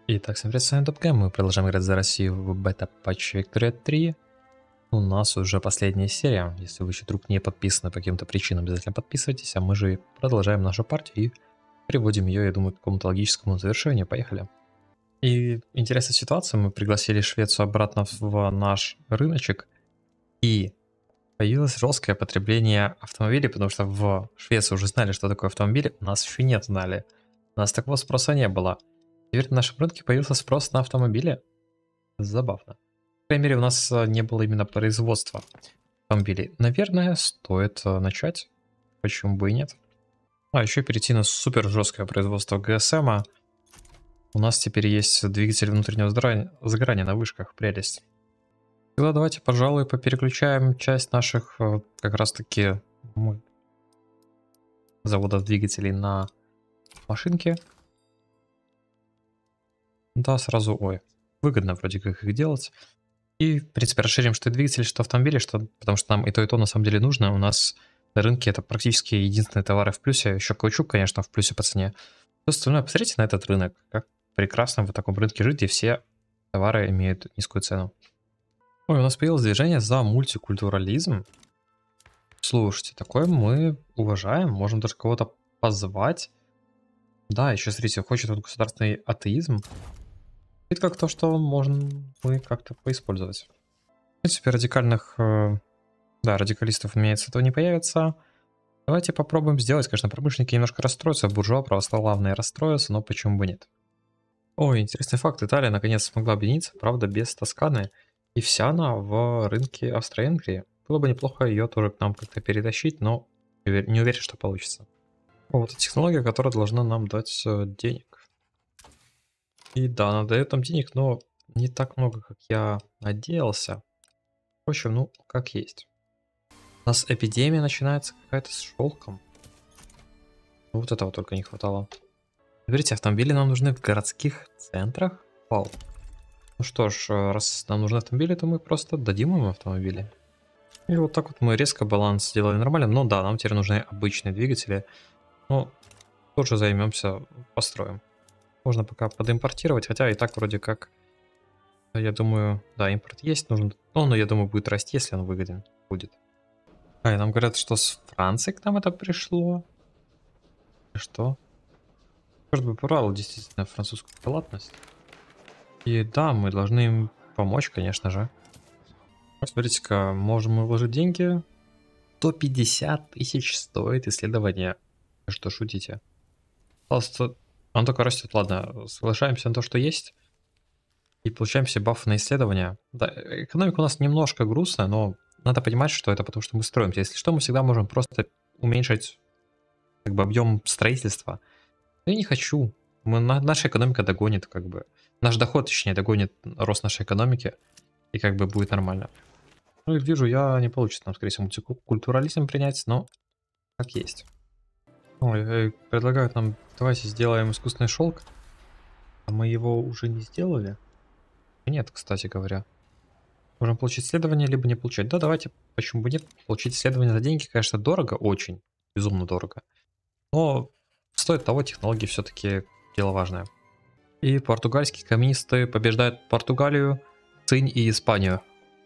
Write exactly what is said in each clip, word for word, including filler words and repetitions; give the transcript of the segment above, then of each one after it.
Итак, всем привет, с вами Топкэм. Мы продолжаем играть за Россию в бета-патч Виктория три. У нас уже последняя серия. Если вы еще вдруг не подписаны по каким-то причинам, обязательно подписывайтесь. А мы же продолжаем нашу партию и приводим ее, я думаю, к какому-то логическому завершению. Поехали. И интересная ситуация. Мы пригласили Швецию обратно в наш рыночек. И появилось жесткое потребление автомобилей, потому что в Швеции уже знали, что такое автомобили. У нас еще нет знали. У нас такого спроса не было. Теперь на нашем рынке появился спрос на автомобили. Забавно. По крайней мере, у нас не было именно производства автомобилей. Наверное, стоит начать. Почему бы и нет? А еще перейти на супер жесткое производство ГСМа. У нас теперь есть двигатель внутреннего сгорания на вышках. Прелесть. Тогда давайте, пожалуй, попереключаем часть наших как раз-таки заводов двигателей на машинки. Да, сразу, ой, выгодно вроде как их делать. И, в принципе, расширим что двигатели, что автомобили, что, потому что нам и то, и то на самом деле нужно. У нас на рынке это практически единственные товары в плюсе. Еще каучук, конечно, в плюсе по цене. Все остальное, посмотрите на этот рынок. Как прекрасно в таком рынке жить, где все товары имеют низкую цену. Ой, у нас появилось движение за мультикультурализм. Слушайте, такое мы уважаем. Можем даже кого-то позвать. Да, еще, смотрите, хочет он государственный атеизм. Это как то, что можно мы как-то поиспользовать. В принципе, радикальных, э, да, радикалистов, имеется, этого не появится. Давайте попробуем сделать. Конечно, промышленники немножко расстроятся, буржуа православные расстроятся, но почему бы нет. Ой, интересный факт. Италия наконец смогла объединиться, правда, без Тосканы. И вся она в рынке Австро-Венгрии. Было бы неплохо ее тоже к нам как-то перетащить, но не уверен, что получится. О, вот технология, которая должна нам дать денег. И да, она дает нам денег, но не так много, как я надеялся. Впрочем, ну, как есть. У нас эпидемия начинается какая-то с шелком. Вот этого только не хватало. Смотрите, автомобили нам нужны в городских центрах. Вау. Ну что ж, раз нам нужны автомобили, то мы просто дадим им автомобили. И вот так вот мы резко баланс сделали нормально. Но да, нам теперь нужны обычные двигатели. Но тоже займемся построем. Можно пока подимпортировать, хотя и так вроде как, я думаю, да, импорт есть, нужен, но он, я думаю, будет расти, если он выгоден будет. А, и нам говорят, что с Франции к нам это пришло. Что? Может быть, порвало действительно французскую халатность. И да, мы должны им помочь, конечно же. Смотрите-ка, можем мы вложить деньги. сто пятьдесят тысяч стоит исследование. Вы что, шутите? Пожалуйста. Он только растет, ладно, соглашаемся на то, что есть. И получаем все бафы на исследования. Да, экономика у нас немножко грустная, но надо понимать, что это потому, что мы строимся. Если что, мы всегда можем просто уменьшить как бы объем строительства. Но я не хочу. Мы, на, наша экономика догонит, как бы. Наш доход, точнее, догонит рост нашей экономики. И как бы будет нормально. Ну и вижу, я не получится нам, скорее всего, мультикультурализм принять, но как есть. Ой, предлагают нам, давайте сделаем искусственный шелк. А мы его уже не сделали? Нет, кстати говоря. Можем получить исследование, либо не получать. Да, давайте, почему бы нет. Получить исследование за деньги, конечно, дорого, очень. Безумно дорого. Но стоит того, технологии все-таки дело важное. И португальские коммунисты побеждают Португалию, Цинь и Испанию.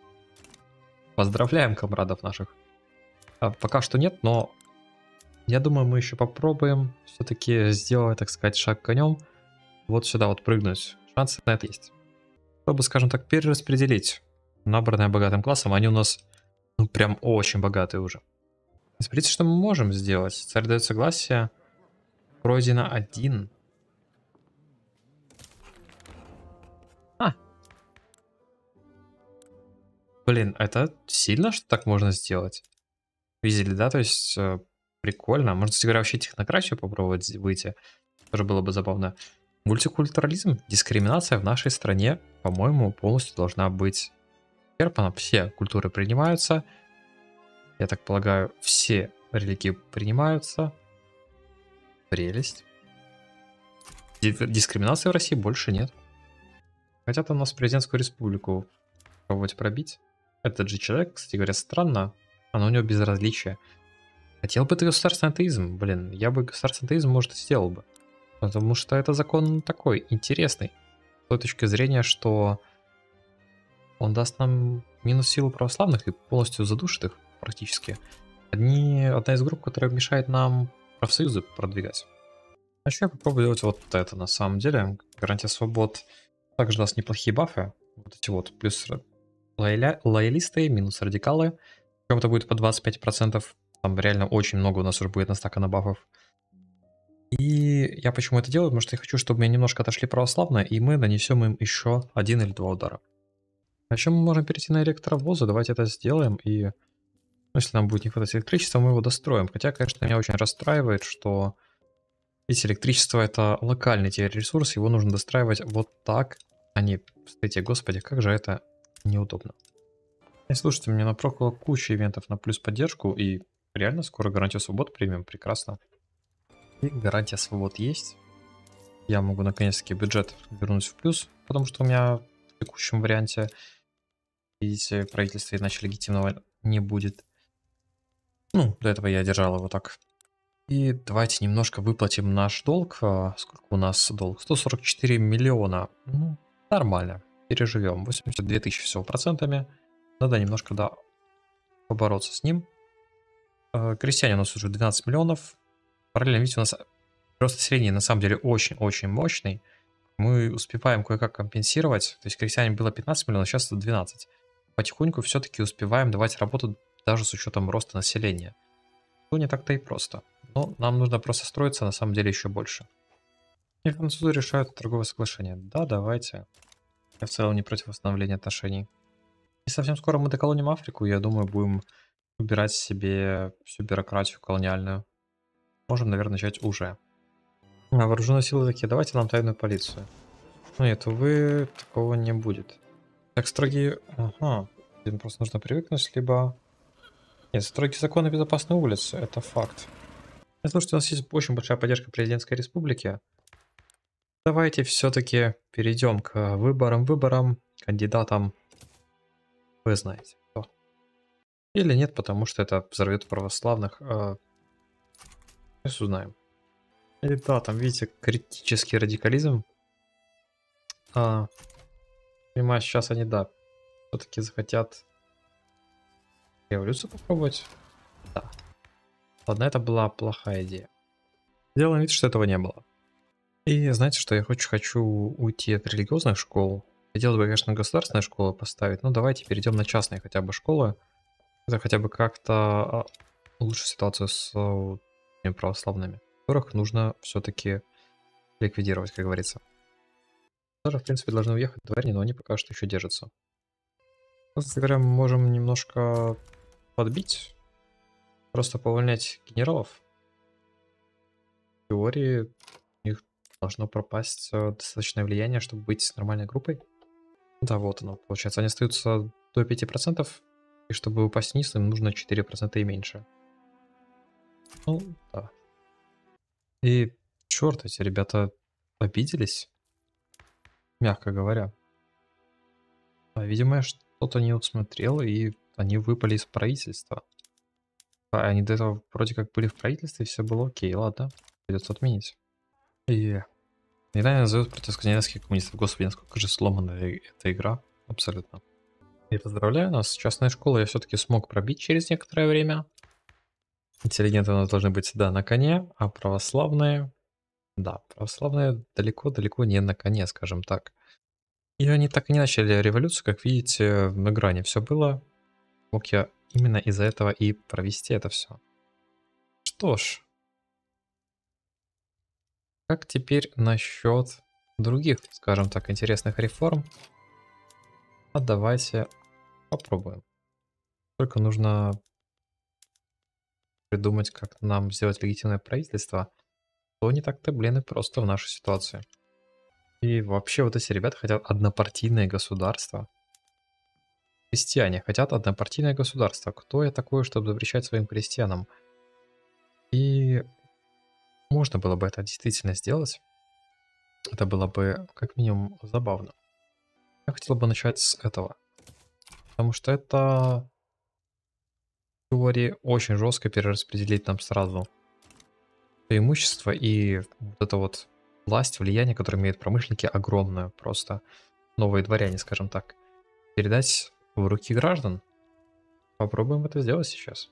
Поздравляем комрадов наших. А пока что нет, но я думаю, мы еще попробуем все-таки сделать, так сказать, шаг конем. Вот сюда вот прыгнуть. Шансы на это есть. Чтобы, скажем так, перераспределить набранное богатым классом. Они у нас, ну, прям очень богатые уже. Смотрите, что мы можем сделать. Царь дает согласие. Пройдено один. А. Блин, это сильно, что так можно сделать? Видели, да? То есть, э, прикольно. Можно, кстати говоря, вообще технократию попробовать выйти. Тоже было бы забавно. Мультикультурализм, дискриминация в нашей стране, по-моему, полностью должна быть исчерпана. Все культуры принимаются. Я так полагаю, все религии принимаются. Прелесть. Дискриминации в России больше нет. Хотят у нас президентскую республику пробовать пробить. Этот же человек, кстати говоря, странно. Оно у него безразличие. Хотел бы ты государственный атеизм? Блин, я бы государственный атеизм, может, и сделал бы. Потому что это закон такой, интересный. той точки зрения, что он даст нам минус силу православных и полностью задушит их практически. Одни, одна из групп, которая мешает нам профсоюзы продвигать. А еще я попробую делать вот это на самом деле. Гарантия свобод также даст неплохие бафы. Вот эти вот. Плюс лояля... лоялисты, минус радикалы. Причем это будет по двадцать пять процентов. Там реально очень много у нас уже будет настакана бафов. И я почему это делаю? Потому что я хочу, чтобы меня немножко отошли православные, и мы нанесем им еще один или два удара. А еще мы можем перейти на электровозы. Давайте это сделаем. И ну, если нам будет не хватать электричества, мы его достроим. Хотя, конечно, меня очень расстраивает, что видите, электричество это локальный теперь ресурс. Его нужно достраивать вот так, а не... Кстати, господи, как же это неудобно. И слушайте, мне напрокало куча ивентов на плюс поддержку. И реально скоро гарантию свобод примем. Прекрасно. И гарантия свобод есть. Я могу наконец-таки бюджет вернуть в плюс, потому что у меня в текущем варианте, видите, правительства иначе легитимного не будет. Ну, до этого я держал его так. И давайте немножко выплатим наш долг. Сколько у нас долг? сто сорок четыре миллиона. Ну, нормально. Переживем. восемьдесят две тысячи всего процентами. Надо немножко, да, побороться с ним. Крестьяне у нас уже двенадцать миллионов. Параллельно, видите, у нас рост населения на самом деле очень-очень мощный. Мы успеваем кое-как компенсировать. То есть крестьяне было пятнадцать миллионов, сейчас это двенадцать. Потихоньку все-таки успеваем давать работу даже с учетом роста населения. Ну, не так-то и просто. Но нам нужно просто строиться на самом деле еще больше. И французы решают торговое соглашение. Да, давайте. Я в целом не против восстановления отношений. И совсем скоро мы доколоним Африку. Я думаю, будем убирать себе всю бюрократию колониальную. Можем, наверное, начать уже. А вооруженные силы такие, давайте нам тайную полицию. Ну нет, увы, такого не будет. Так строгие... Ага. Им просто нужно привыкнуть, либо... Нет, строгие законы безопасной улицы, это факт. И, слушайте, у нас есть очень большая поддержка президентской республики. Давайте все-таки перейдем к выборам, выборам, кандидатам. Вы знаете, кто. Или нет, потому что это взорвет православных. Сейчас узнаем. И да, там, видите, критический радикализм. А, понимаю, сейчас они, да, все-таки захотят революцию попробовать. Да. Ладно, это была плохая идея. Делаем вид, что этого не было. И знаете, что я хочу, хочу уйти от религиозных школ. Хотелось бы, конечно, государственные школы поставить, но давайте перейдем на частные хотя бы школы. Это хотя бы как-то улучшит ситуацию с православными, которых нужно все-таки ликвидировать, как говорится. Даже, в принципе, должны уехать дворяне, но они пока что еще держатся. Кстати говоря, мы можем немножко подбить, просто повольнять генералов. В теории у них должно пропасть достаточное влияние, чтобы быть нормальной группой. Да, вот оно. Получается, они остаются до пяти процентов, и чтобы упасть вниз, им нужно четыре процента и меньше. Ну, да. И, черт, эти ребята обиделись, мягко говоря. А, видимо, я что-то не усмотрел, и они выпали из правительства. А они до этого вроде как были в правительстве, и все было окей, ладно. Придется отменить. И... Недавно назовут против скандинавских коммунистов. Господи, насколько же сломанная эта игра. Абсолютно. И поздравляю нас. Частная школа я все-таки смог пробить через некоторое время. Интеллигенты у нас должны быть, да, на коне, а православные... Да, православные далеко-далеко не на коне, скажем так. И они так и не начали революцию, как видите, на грани все было. Мог я именно из-за этого и провести это все. Что ж. Как теперь насчет других, скажем так, интересных реформ? А давайте попробуем. Только нужно придумать, как нам сделать легитимное правительство. То не так-то, блин, и просто в нашей ситуации. И вообще вот эти ребята хотят однопартийное государство. Крестьяне хотят однопартийное государство. Кто я такой, чтобы запрещать своим крестьянам? И можно было бы это действительно сделать. Это было бы как минимум забавно. Я хотел бы начать с этого. Потому что это в теории очень жестко перераспределить нам сразу имущество и вот это вот власть, влияние, которое имеют промышленники, огромное. Просто новые дворяне, скажем так. Передать в руки граждан. Попробуем это сделать сейчас.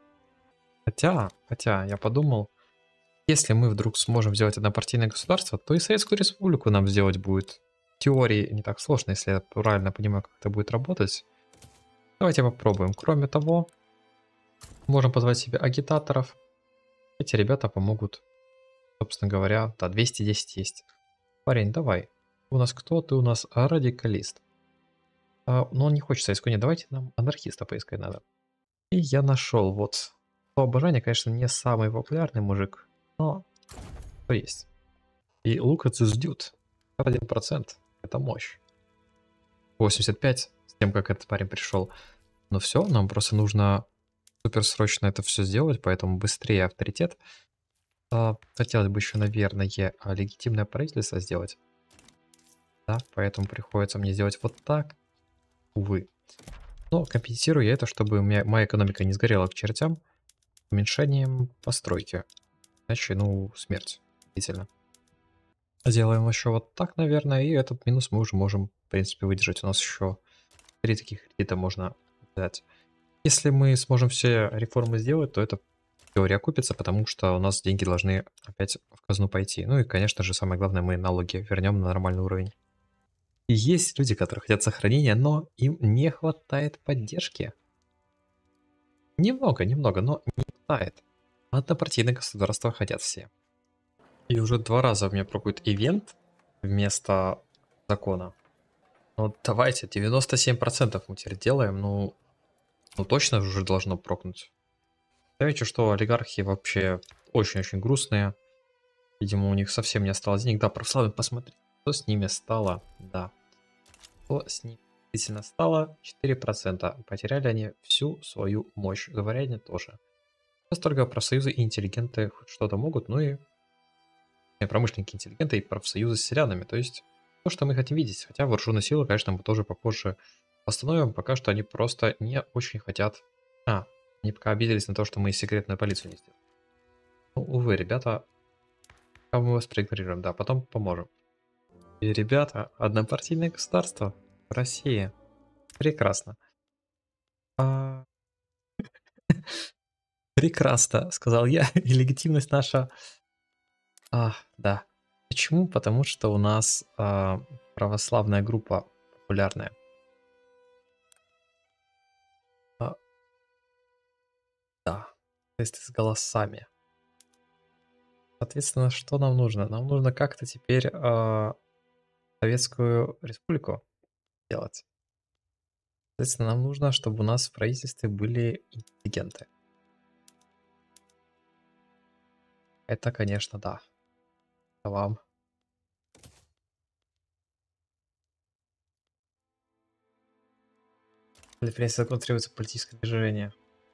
Хотя, хотя, я подумал, если мы вдруг сможем сделать однопартийное государство, то и Советскую Республику нам сделать будет в теории не так сложно, если я правильно понимаю, как это будет работать. Давайте попробуем. Кроме того, можем позвать себе агитаторов. Эти ребята помогут, собственно говоря. Да, двести десять есть. Парень, давай. У нас кто? Ты у нас радикалист. А, но он не хочет советскую. Нет, давайте нам анархиста поискать надо. И я нашел вот. То обожание, конечно, не самый популярный мужик, но что есть. И look at this dude. один процент. Это мощь. восемьдесят пять с тем, как этот парень пришел. Но все, нам просто нужно суперсрочно это все сделать, поэтому быстрее авторитет. А, хотелось бы еще, наверное, а, легитимное правительство сделать. Да, поэтому приходится мне сделать вот так. Увы. Но компенсирую я это, чтобы у меня моя экономика не сгорела к чертям. Уменьшением постройки. Иначе, ну, смерть. Действительно. Сделаем еще вот так, наверное, и этот минус мы уже можем, в принципе, выдержать. У нас еще три таких кредита можно взять. Если мы сможем все реформы сделать, то это теория окупится, потому что у нас деньги должны опять в казну пойти. Ну и, конечно же, самое главное, мы налоги вернем на нормальный уровень. И есть люди, которые хотят сохранения, но им не хватает поддержки. Немного, немного, но не хватает. Однопартийное государство хотят все. И уже два раза у меня проходит ивент вместо закона. Ну давайте, девяносто семь процентов мы теперь делаем, ну, ну точно уже должно прокнуть. Знаете, что олигархи вообще очень-очень грустные. Видимо, у них совсем не осталось денег. Да, православные, посмотрите, что с ними стало. Да, что с ними действительно стало. четыре процента. Потеряли они всю свою мощь. Дворяне тоже. Сейчас только профсоюзы и интеллигенты хоть что-то могут, ну и промышленники интеллигенты и профсоюзы с селянами. То есть то, что мы хотим видеть. Хотя вооруженные силы, конечно, мы тоже попозже восстановим. Пока что они просто не очень хотят... А, они пока обиделись на то, что мы секретную полицию не сделали. Ну, увы, ребята, как мы вас проигнорируем, да, потом поможем. И, ребята, однопартийное государство в России. Прекрасно. А... Прекрасно, сказал я, и легитимность наша... А, да. Почему? Потому что у нас а, православная группа популярная. А, да, то есть с голосами. Соответственно, что нам нужно? Нам нужно как-то теперь а, Советскую Республику делать. Соответственно, нам нужно, чтобы у нас в правительстве были интеллигенты. Это, конечно, да. Это вам. Для принятия закона требуется политическое движение.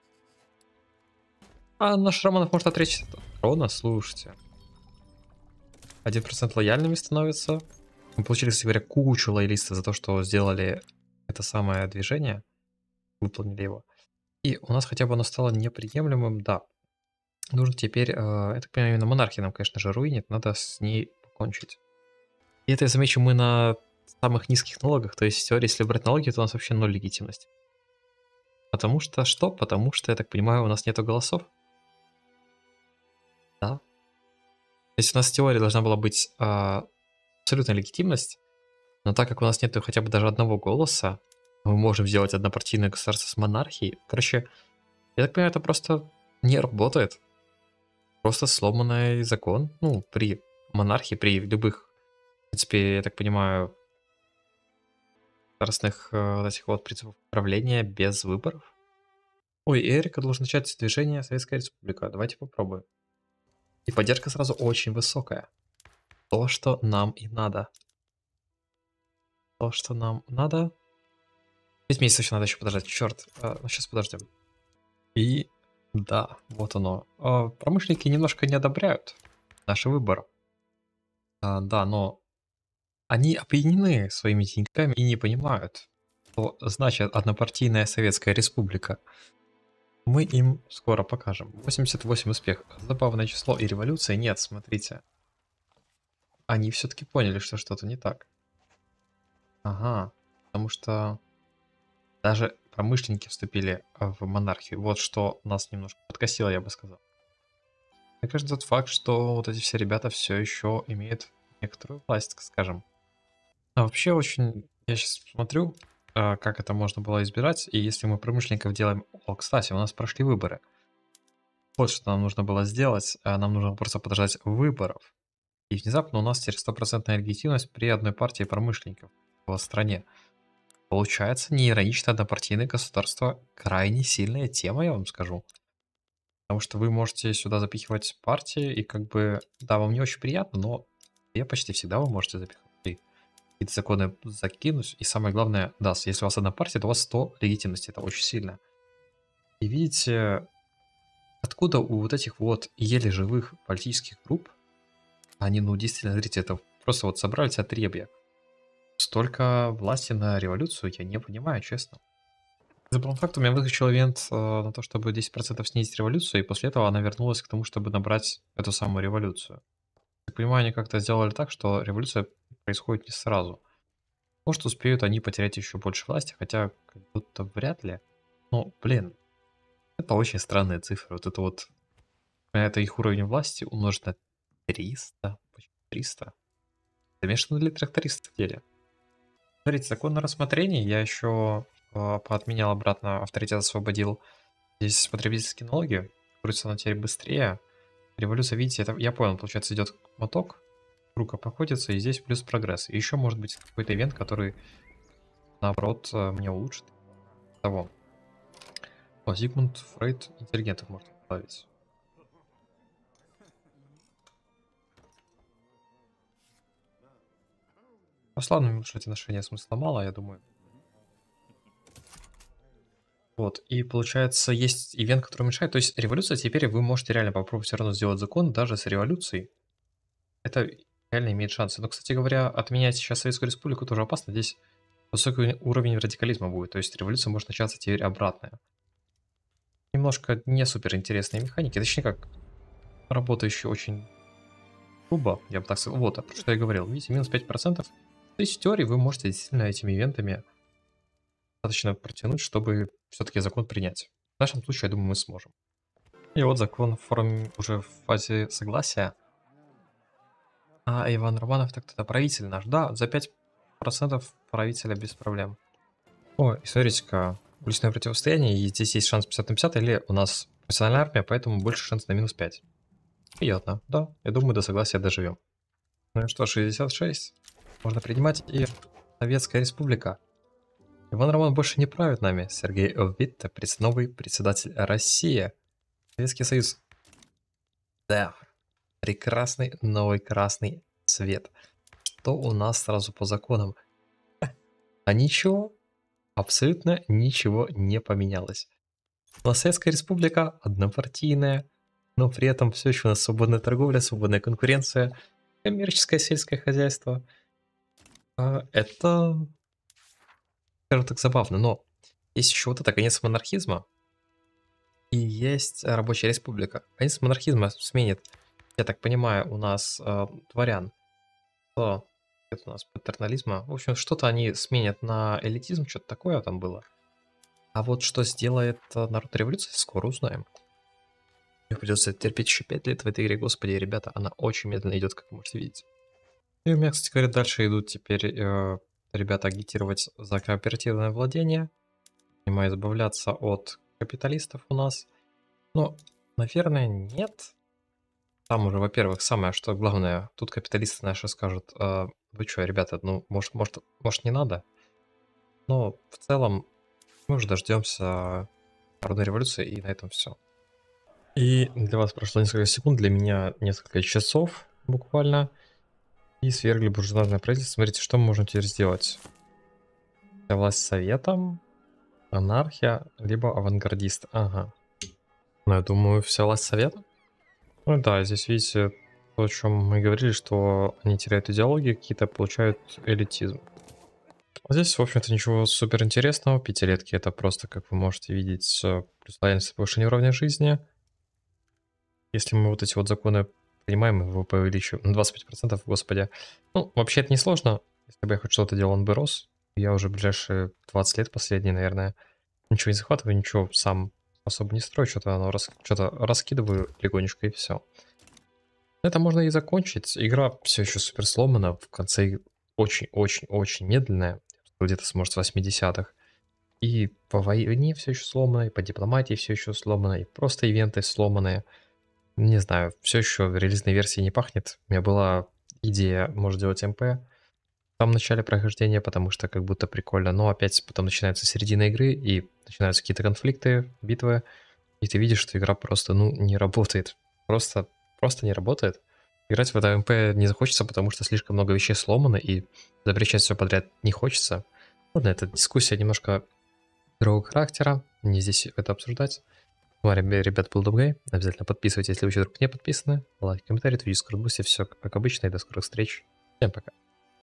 А наш Романов может отречься от трона, слушайте. один процент лояльными становится. Мы получили, кстати говоря, кучу лоялистов за то, что сделали это самое движение. Выполнили его. И у нас хотя бы оно стало неприемлемым, да. Нужно теперь, э, я так понимаю, именно монархия нам, конечно же, руинит. Надо с ней покончить. И это, я замечу, мы на самых низких налогах. То есть в теории, если брать налоги, то у нас вообще ноль легитимности. Потому что что? Потому что, я так понимаю, у нас нету голосов. Да. То есть у нас в теории должна была быть э, абсолютная легитимность. Но так как у нас нету хотя бы даже одного голоса, мы можем сделать однопартийное государство с монархией. Короче, я так понимаю, это просто не работает. Просто сломанный закон. Ну, при монархии, при любых, в принципе, я так понимаю, государственных э, этих вот принципов управления без выборов. Ой, Эрика должен начать движение Советская Республика. Давайте попробуем. И поддержка сразу очень высокая. То, что нам и надо. То, что нам надо. пять месяцев еще надо еще подождать. Черт. А, ну, сейчас подождем. И да, вот оно. А, промышленники немножко не одобряют наш выбор. А, да, но они опьянены своими деньгами и не понимают, что значит однопартийная Советская Республика. Мы им скоро покажем. восемьдесят восемь успехов. Забавное число и революция? Нет, смотрите. они все-таки поняли, что что-то не так. Ага, потому что даже промышленники вступили в монархию. Вот что нас немножко подкосило, я бы сказал. Мне кажется, тот факт, что вот эти все ребята все еще имеют некоторую власть, так скажем. А вообще очень... Я сейчас смотрю, а, как это можно было избирать, и если мы промышленников делаем... О, кстати, у нас прошли выборы. Вот что нам нужно было сделать. а, Нам нужно просто подождать выборов. И внезапно у нас теперь стопроцентная легитимность при одной партии промышленников в стране. Получается, неиронично однопартийное государство крайне сильная тема, я вам скажу. Потому что вы можете сюда запихивать партии, и как бы, да, вам не очень приятно, но я почти всегда вы можете запихать. И какие-то законы закинуть. И самое главное, да, если у вас одна партия, то у вас сто легитимности, это очень сильно. И видите, откуда у вот этих вот еле живых политических групп, они, ну, действительно, смотрите, это просто вот собрались отребья. Столько власти на революцию я не понимаю, честно. Забавным фактом я выскочил ивент э, на то, чтобы десять процентов снизить революцию, и после этого она вернулась к тому, чтобы набрать эту самую революцию. Так понимаю, они как-то сделали так, что революция происходит не сразу. Может, успеют они потерять еще больше власти, хотя как будто вряд ли. Но, блин, это очень странные цифры. Вот это вот, это их уровень власти умножить на триста. Почему триста? Замешаны ли трактористы в деле? Смотрите, закон на рассмотрение я еще э, поотменял обратно, авторитет освободил. Здесь потребительские налоги, крутится на теперь быстрее. Революция, видите, это я понял, получается идет моток, круг проходится, и здесь плюс прогресс. И еще может быть какой-то ивент, который наоборот э, мне улучшит. Того. О, Зигмунд Фрейд интеллигентов может добавить. А славно улучшать отношения смысла мало, я думаю. Вот, и получается, есть ивент, который мешает. То есть революция теперь вы можете реально попробовать все равно сделать закон даже с революцией. Это реально имеет шансы. Но, кстати говоря, отменять сейчас Советскую Республику тоже опасно. Здесь высокий уровень радикализма будет. То есть революция может начаться теперь обратная. Немножко не супер интересные механики. Точнее как, работающие очень грубо, я бы так сказал. Вот, про что я говорил. Видите, минус пять процентов. То есть в теории вы можете действительно этими ивентами достаточно протянуть, чтобы все-таки закон принять. В нашем случае, я думаю, мы сможем. И вот закон в форме уже в фазе согласия. А Иван Романов, так тогда правитель наш. Да, за пять процентов правителя без проблем. О, и смотрите-ка, уличное противостояние, и здесь есть шанс пятьдесят на пятьдесят, или у нас профессиональная армия, поэтому больше шанс на минус пять. Приятно, да, я думаю, до согласия доживем. Ну и что, шестьдесят шесть. Можно принимать, и Советская Республика. Иван Роман больше не правит нами. Сергей Витте, новый председатель России. Советский Союз. Да, прекрасный новый красный цвет. Что у нас сразу по законам? А ничего, абсолютно ничего не поменялось. Но Советская Республика однопартийная, но при этом все еще у нас свободная торговля, свободная конкуренция, коммерческое сельское хозяйство. А это, скажем так, забавно, но есть еще вот это конец монархизма, и есть рабочая республика. Конец монархизма сменит, я так понимаю, у нас э, дворян. Что это у нас патернализма? В общем, что-то они сменят на элитизм, что-то такое там было. А вот что сделает э, народ революции, скоро узнаем. Мне придется терпеть еще пять лет в этой игре, господи, ребята, она очень медленно идет, как вы можете видеть. И у меня, кстати говоря, дальше идут теперь э, ребята агитировать за кооперативное владение, понимаю, избавляться от капиталистов у нас. Но, наверное, нет. Там уже, во-первых, самое, что главное, тут капиталисты наши скажут, э, вы что, ребята, ну, может, может, может не надо? Но в целом мы уже дождемся народной революции, и на этом все. И для вас прошло несколько секунд, для меня несколько часов буквально. И свергли буржуазное правительство. Смотрите, что мы можем теперь сделать. Власть советом, анархия, либо авангардист. Ага. Ну, я думаю, вся власть совета. Ну да, здесь видите, то, о чем мы говорили, что они теряют идеологии, какие-то получают элитизм. А здесь, в общем-то, ничего супер интересного. Пятилетки это просто, как вы можете видеть, плюс лояльность повышения уровня жизни. Если мы вот эти вот законы понимаем, его увеличиваем на двадцать пять процентов, господи. Ну, вообще это не сложно. Если бы я хоть что-то делал, он бы рос. Я уже ближайшие двадцать лет последние, наверное, ничего не захватываю, ничего сам особо не строю, что-то оно рас... что-то раскидываю легонечко и все. Это можно и закончить. Игра все еще супер сломана, в конце очень-очень-очень медленная, где-то с, может, восьмидесятых. И по войне все еще сломано, и по дипломатии все еще сломано, и просто ивенты сломанные. Не знаю, все еще релизной версии не пахнет. У меня была идея, может, делать МП в самом начале прохождения, потому что как будто прикольно. Но опять потом начинается середина игры, и начинаются какие-то конфликты, битвы, и ты видишь, что игра просто, ну, не работает. Просто, просто не работает. Играть в это МП не захочется, потому что слишком много вещей сломано, и запрещать все подряд не хочется. Ладно, это дискуссия немножко другого характера, не здесь это обсуждать. С вами, ребят, был Дубгай. Обязательно подписывайтесь, если вы еще вдруг не подписаны. Лайк, комментарий, твич, дискорд, бусти, все как обычно, и до скорых встреч. Всем пока.